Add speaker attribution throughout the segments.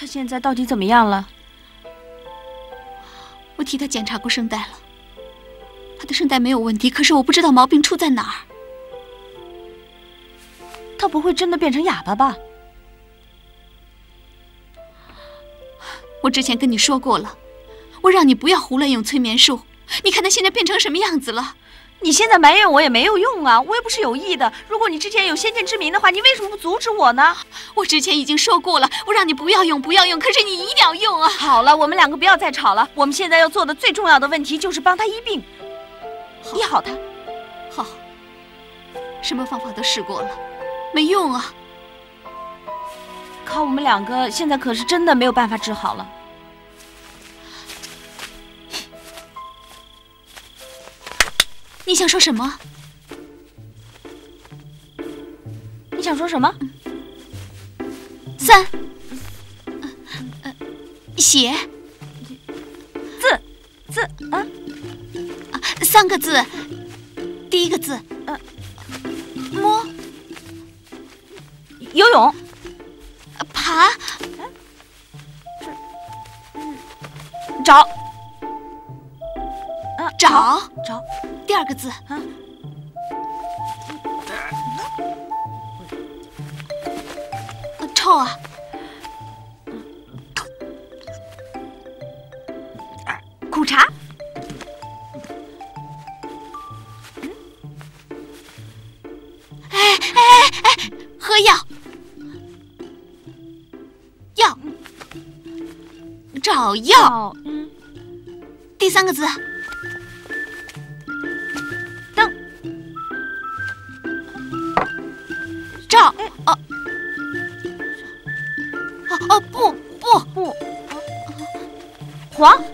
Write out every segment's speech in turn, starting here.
Speaker 1: 他现在到底怎么样了？
Speaker 2: 我替他检查过声带了，他的声带没有问题，可是我不知道毛病出在哪儿。
Speaker 1: 他不会真的变成哑巴吧？
Speaker 2: 我之前跟你说过了，我让你不要胡乱用催眠术。你看他现在变成什么样子了？
Speaker 1: 你现在埋怨我也没有用啊，我又不是有意的。如果你之前有先见之明的话，你为什么不阻止我呢？
Speaker 2: 我之前已经说过了，我让你不要用，不要用，可是你一定要用啊！
Speaker 1: 好了，我们两个不要再吵了。我们现在要做的最重要的问题就是帮他医病，医好他。
Speaker 2: 好，什么方法都试过了，没用啊。
Speaker 1: 靠我们两个现在可是真的没有办法治好了。
Speaker 2: 你想说什么？
Speaker 1: 你想说什么
Speaker 2: ？3，写
Speaker 1: 字
Speaker 2: 3个字，第一个字摸，
Speaker 1: 游泳，
Speaker 2: 爬，
Speaker 1: 找，
Speaker 2: 找，第二个字臭啊，
Speaker 1: 苦茶，
Speaker 2: 喝药，找药，第3个字
Speaker 1: 灯，
Speaker 2: 照，不，
Speaker 1: 黄，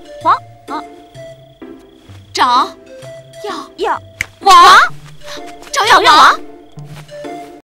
Speaker 2: 找
Speaker 1: 药
Speaker 2: 王，找药王。